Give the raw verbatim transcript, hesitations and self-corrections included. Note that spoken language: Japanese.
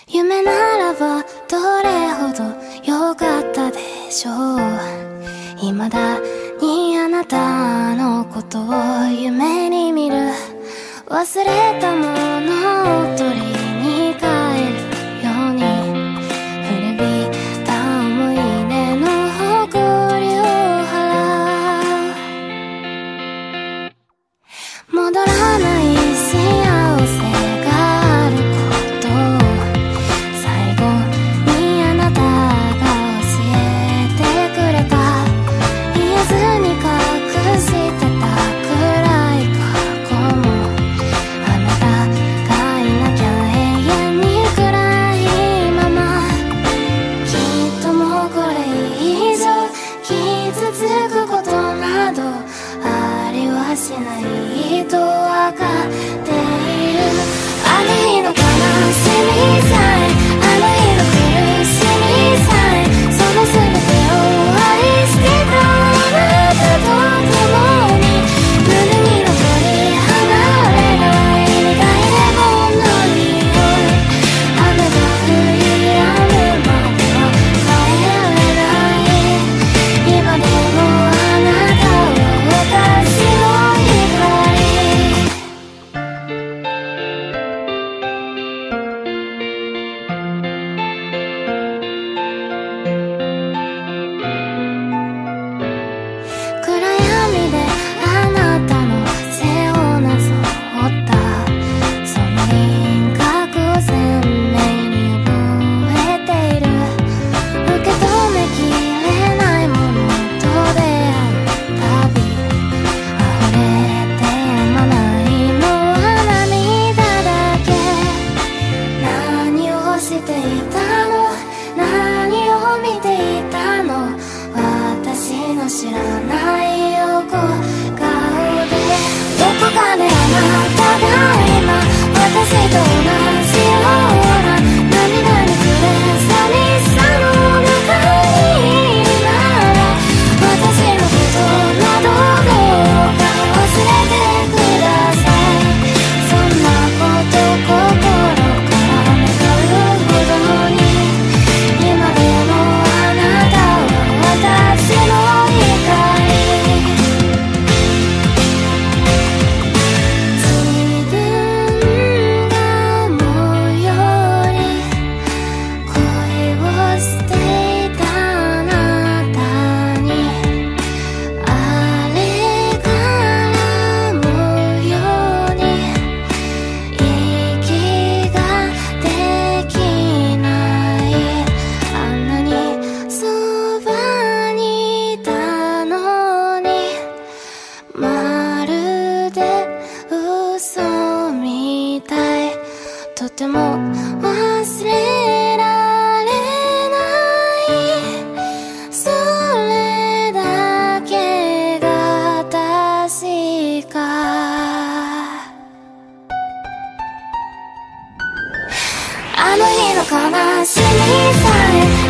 夢ならばどれほど良かったでしょう。未だにあなたのことを夢に見る。忘れたものを取りに帰るように、古びた思い出の誇りを払う。戻らない幸せがあることを最後にあなたが教えてくれた。言えずに隠してた暗い過去も、あなたがいなきゃ永遠に暗いまま。きっともうこれ以上傷つくことなどありはしないとわかっている。あの日の悲しみさえ、あの日の苦しみさえ、その全てを愛してたあなたと共に、胸に残り離れない苦いレモンの匂い。雨が降り止むまでは帰れない。今でもあなたは私の光。暗闇であなたの背をなぞったその輪郭を鮮明に覚えている。受け止めきれないものと出会うたび、溢れてやまないのは涙だけ。何をしていたの、何を見ていたの、私の知らない横顔で。どこかであなたが今私と同じような涙に暮れ寂しさの中にいるなら、私のことなどどうか忘れてください。そんなこと心から願うほどに、今でもあなたは私の光。自分が思うより恋をしていたあなたに、あれから思うように息ができない。あんなにそばにいたのに、まるで嘘みたい。とても忘れられない。それだけが確か。あの日の悲しみさえ、